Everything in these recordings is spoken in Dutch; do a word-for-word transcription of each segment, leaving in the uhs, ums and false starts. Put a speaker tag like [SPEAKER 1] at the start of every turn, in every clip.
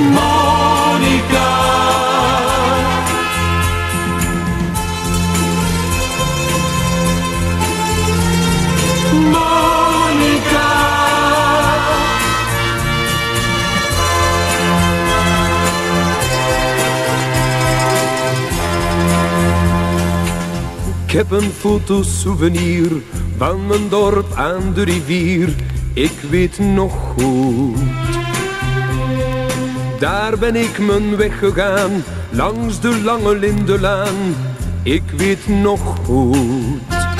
[SPEAKER 1] Monica. Monica. Ik heb een fotosouvenir van mijn dorp aan de rivier. Ik weet nog goed. Daar ben ik mijn weg gegaan, langs de lange lindenlaan. Ik weet nog goed.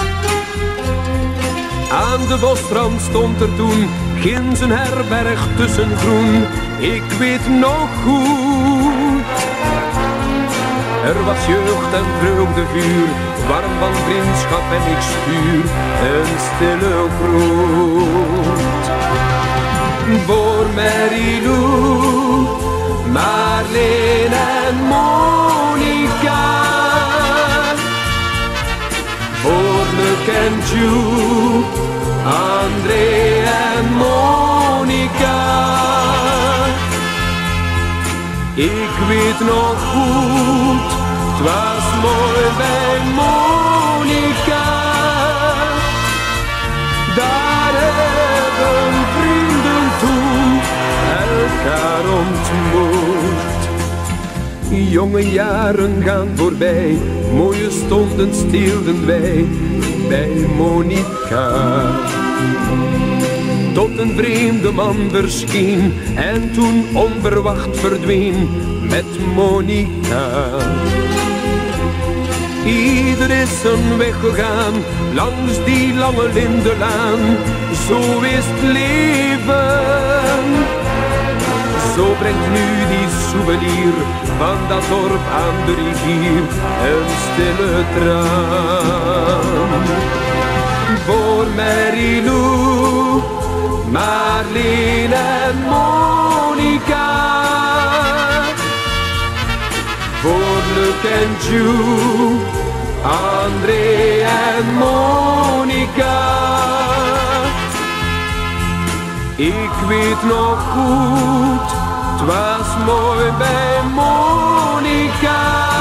[SPEAKER 1] Aan de bosrand stond er toen ginds een herberg tussen groen. Ik weet nog goed. Er was jeugd en vreugdevuur, warm van vriendschap en ik schuur een stille groet. Voor Marilou, Marleen en Monica. Voor Luc en Ju, André en Monica. Ik weet nog goed, het was mooi bij Monica. Daar hebben vrienden toen elkaar ontmoet. Jonge jaren gaan voorbij, mooie stonden steelden wij bij Monica. Tot een vreemde man verscheen en toen onverwacht verdween met Monica. Ieder is zijn weg gegaan langs die lange lindenlaan. Zo is het leven. Zo brengt nu die souvenir van dat dorp aan de rivier een stille traan. Voor Marilou, Marleen en Monica. Voor Luc en Ju, André en Monica. Ik weet nog goed, het was mooi bij Monica.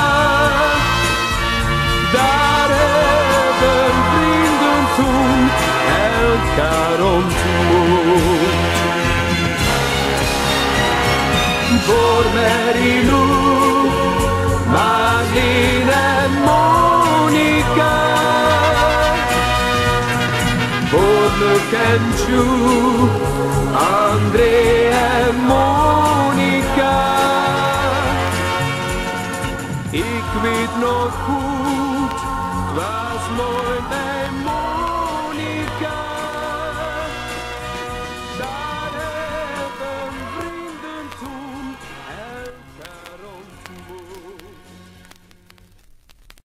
[SPEAKER 1] Daar hebben vrienden toen elkaar ontmoet. Voor Marilou, Marleen en Monica. Voor Luc en Ju, André en Monica. Ik weet nog goed, het was mooi bij